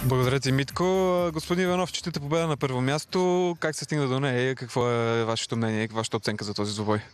Благодаря ти, Митко. Господин Иванов, четете победа на първо място. Как се стигна до нея? Какво е вашето мнение? Вашата оценка за този двубой?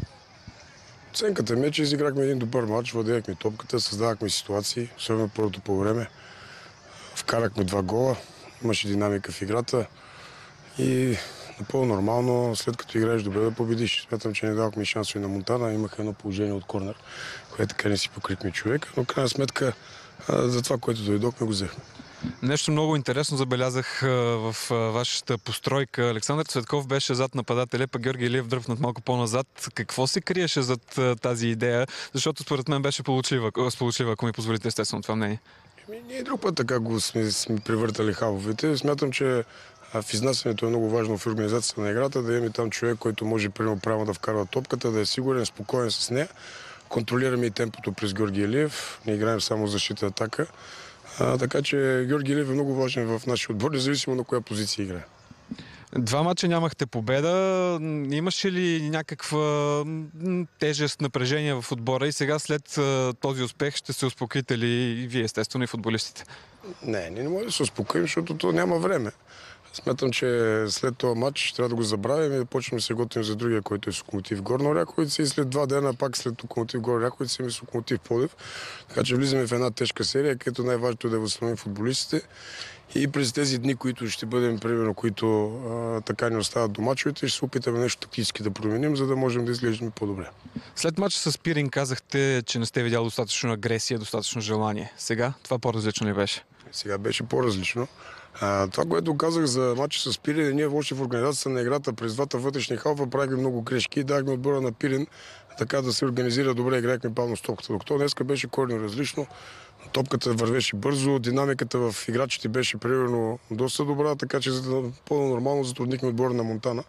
Оценката ми е, че изиграхме един добър матч, владеехме топката, създавахме ситуации, особено първото по време. Вкарахме 2 гола, имаше динамика в играта и напълно нормално, след като играеш добре, да победиш. Смятам, че не давахме шансове на Монтана, имаха едно положение от корнер, което така не си покрихме човек, но крайна сметка за това, което дойдохме, го взехме. Нещо много интересно забелязах в вашата постройка. Александър Цветков беше зад нападателя, пък Георги Илиев дръпнат малко по-назад. Какво се криеше зад тази идея? Защото според мен беше сполучлива, ако ми позволите естествено това мнение. Ние друг път така го сме превъртали хавовете. Смятам, че в изнасянето е много важно в организацията на играта да имаме там човек, който може правилно да вкарва топката, да е сигурен, спокоен с нея. Контролираме и темпото през Георги Илиев. Не играем само защита атака. Така че Георги Илиев е много важен в нашия отбор, независимо на коя позиция играе. 2 мача нямахте победа. Имаше ли някаква тежест, напрежение в отбора и сега след този успех ще се успокоите ли и вие, естествено, и футболистите? Не може да се успокоим, защото то няма време. Смятам, че след този матч трябва да го забравим и да почнем да се готвим за другия, който е с Локомотив Горна Оряховица и след 2 дена пак след Локомотив Горна Оряховица и с Локомотив Пловдив. Така че влизаме в една тежка серия, където най-важното е да възстановим футболистите и през тези дни, които ще бъдем, примерно, които така ни остават до мачовете, ще се опитаме нещо тактически да променим, за да можем да изглеждаме по-добре. След мача с Пирин казахте, че не сте видял достатъчно агресия, достатъчно желание. Сега това по-различно ли беше? Сега беше по-различно. Това, което казах за матча с Пирин, ние още в организацията на играта през 2 вътрешни халфа правихме много грешки и дахме отбора на Пирин така да се организира добре, играхме бавно с топката. Докато днеска беше коренно различно, топката вървеше бързо, динамиката в играчите беше примерно доста добра, така че по-нормално затруднихме отбора на Монтана.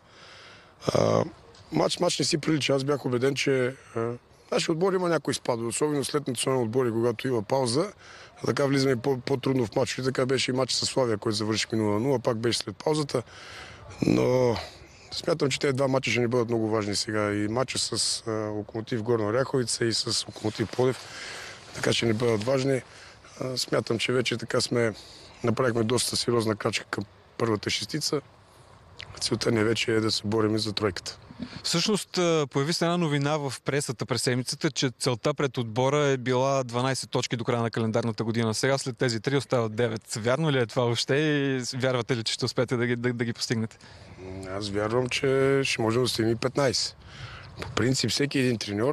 Матч не си прилича. Аз бях убеден, че нашия отбор има някои спадове, особено след национални отбори, когато има пауза. Така влизаме по-трудно в матч. И така беше и матч с Славия, който завършихме 0-0, пак беше след паузата. Но смятам, че тези 2 мача ще ни бъдат много важни сега. И матча с Локомотив Горна Оряховица и с Локомотив Пловдив. Така ще ни бъдат важни. Смятам, че вече така направихме доста сериозна крачка към първата шестица. Целта ни вече е да се борим за тройката. Всъщност появи се една новина в пресата през седмицата, че целта пред отбора е била 12 точки до края на календарната година. Сега след тези 3 остават 9. Вярно ли е това въобще и вярвате ли, че ще успеете да ги постигнете? Аз вярвам, че ще можем да стигнем 15. По принцип всеки един треньор,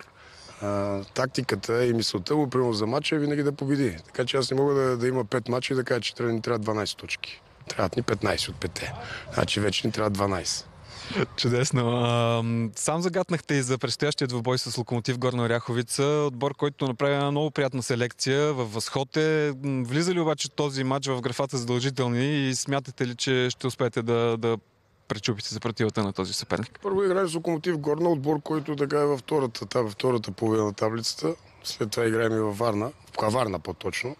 тактиката и мисълта му примерно за матча е винаги да победи. Така че аз не мога да има 5 мача и да кажа, че ни трябва 12 точки. Трябват ни 15 от 5. Значи вече ни трябва 12. Чудесно. Сам загатнахте и за предстоящия двубой с Локомотив Горна Оряховица. Отбор, който направи една много приятна селекция във възход е. Влиза ли обаче този матч в графата задължителни и смятате ли, че ще успеете да пречупите съпротивата на този съперник? Първо играем с Локомотив Горна, отбор, който така е във втората половина на таблицата. След това играем и във Варна, в Каварна по-точно.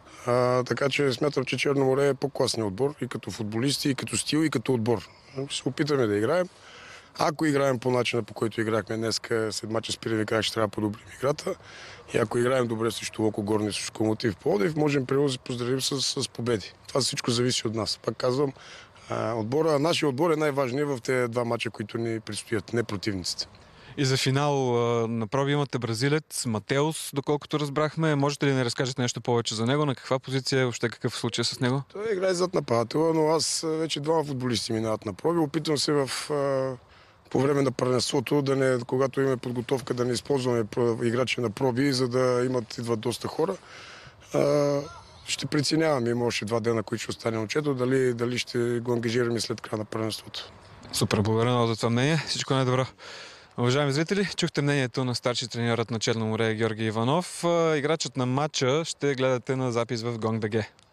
Така че смятам, че Черно море е по-класният отбор и като футболисти, и като стил, и като отбор. Ще се опитаме да играем. Ако играем по начина, по който играхме днес, след мача с Пирин, как ще трябва да подобрим играта. И ако играем добре срещу Локо Горни, срещу Локомотив Пловдив, можем да се поздравим с победи. Това всичко зависи от нас. Пак казвам, нашия отбор е най-важният в тези 2 мача, които ни предстоят, не противниците. И за финал на проби имате бразилец Матеус, доколкото разбрахме. Можете ли да не разкажете нещо повече за него? На каква позиция, въобще какъв случай с него? Той играе зад нападателя, но аз вече 2 футболисти минават на проби. Опитвам се по време на първенството, когато имаме подготовка, да не използваме играчи на проби, за да идват доста хора. Ще преценяваме, има още 2 дена, които ще остане отчето, дали ще го ангажираме след края на първенството. Супер, благодаря за това мнение. Всичко най-добро. Уважаеми зрители, чухте мнението на старши треньорът на Черно море Георги Иванов. Играчът на матча ще гледате на запис в GONG.BG.